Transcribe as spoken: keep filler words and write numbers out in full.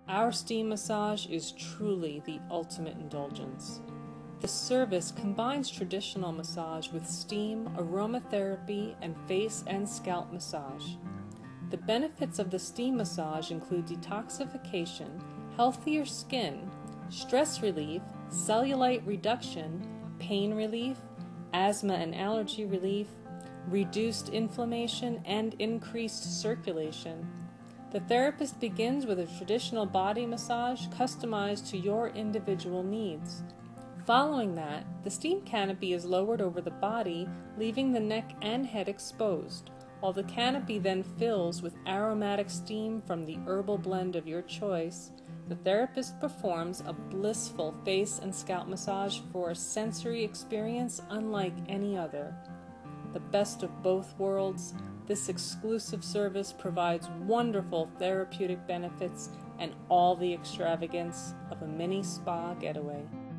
Our steam massage is truly the ultimate indulgence. This service combines traditional massage with steam, aromatherapy, and face and scalp massage. The benefits of the steam massage include detoxification, healthier skin, stress relief, cellulite reduction, pain relief, asthma and allergy relief, reduced inflammation, and increased circulation. The therapist begins with a traditional body massage customized to your individual needs. Following that, the steam canopy is lowered over the body, leaving the neck and head exposed, while the canopy then fills with aromatic steam from the herbal blend of your choice. The therapist performs a blissful face and scalp massage for a sensory experience unlike any other. The best of both worlds, this exclusive service provides wonderful therapeutic benefits and all the extravagance of a mini spa getaway.